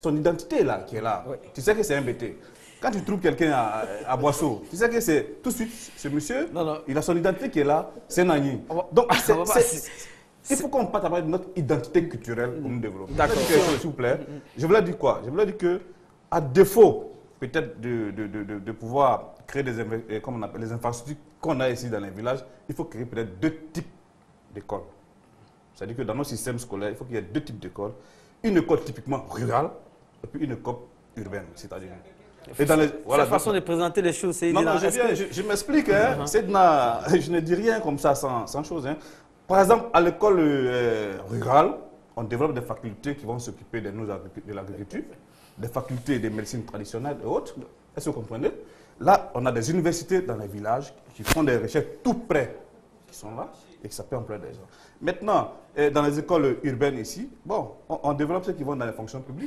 son identité là, qui est là. Oui. Tu sais que c'est un BT. Quand tu trouves quelqu'un à Boisseau, tu sais que c'est tout de suite, ce monsieur, il a son identité qui est là, c'est Nani. Donc, il faut qu'on parte de notre identité culturelle pour nous développer. D'accord. S'il vous plaît. Je voulais dire quoi? Je voulais dire que, à défaut, peut-être de pouvoir créer comme on appelle, les infrastructures qu'on a ici dans les villages, il faut créer peut-être 2 types d'écoles. C'est-à-dire que dans nos systèmes scolaires, il faut qu'il y ait 2 types d'écoles. Une école typiquement rurale et puis une école urbaine, c'est-à-dire. Et dans cette façon de présenter les choses, c'est... Non, je m'explique, hein. Je ne dis rien comme ça sans chose. Hein. Par exemple, à l'école rurale, on développe des facultés qui vont s'occuper de l'agriculture, des facultés de médecine traditionnelle et autres. Est-ce que vous comprenez? Là, on a des universités dans les villages qui font des recherches tout près, qui sont là, et que ça peut employer des gens. Maintenant, dans les écoles urbaines ici, bon, on développe ceux qui vont dans les fonctions publiques.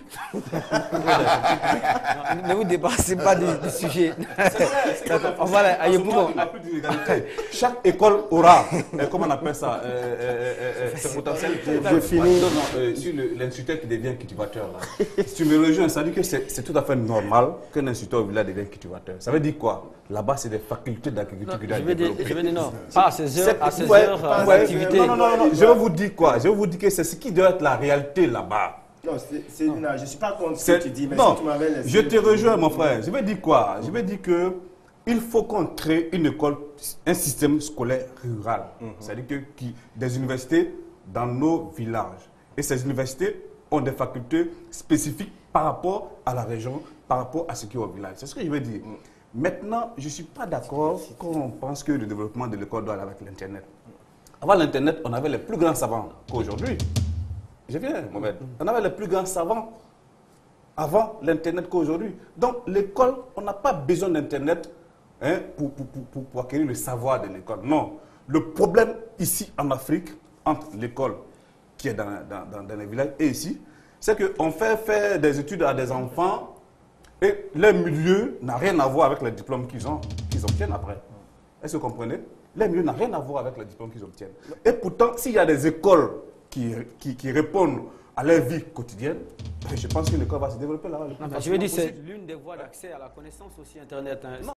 Ne vous dépassez pas du sujet. On va aller chaque école aura, comment on appelle ça, ce potentiel. Je finis. Sur l'instituteur qui devient cultivateur. Si tu me rejoins, ça veut dire que c'est tout à fait normal qu'un instituteur au village devienne cultivateur. Ça veut dire quoi? Là-bas, c'est des facultés d'agriculture qui doivent être développées. Je vais dire non, pas à 16 heures d'activité. Non, je vais vous dire quoi? Je vais vous dire que c'est ce qui doit être la réalité là-bas. Non, je ne suis pas contre ce que tu dis, mais non, si tu m'avais laissé... Je te rejoins, mon frère. Je vais dire quoi? Je vais dire que il faut qu'on crée une école, un système scolaire rural. C'est-à-dire que des universités dans nos villages. Et ces universités ont des facultés spécifiques par rapport à la région, par rapport à ce qui est au village. C'est ce que je veux dire. Maintenant, je ne suis pas d'accord quand on pense que le développement de l'école doit aller avec l'Internet. Avant l'Internet, on avait les plus grands savants qu'aujourd'hui. Je viens, Mohamed. On avait les plus grands savants avant l'Internet qu'aujourd'hui. Donc, l'école, on n'a pas besoin d'Internet pour acquérir le savoir de l'école. Non. Le problème ici en Afrique, entre l'école qui est dans les villages et ici, c'est qu'on fait faire des études à des enfants et leur milieu n'a rien à voir avec les diplômes qu'ils obtiennent après. Est-ce que vous comprenez? Leur milieu n'a rien à voir avec les diplômes qu'ils obtiennent. Et pourtant, s'il y a des écoles qui répondent à leur vie quotidienne, je pense que l'école va se développer là. Je veux dire, c'est l'une des voies d'accès à la connaissance aussi Internet. Hein.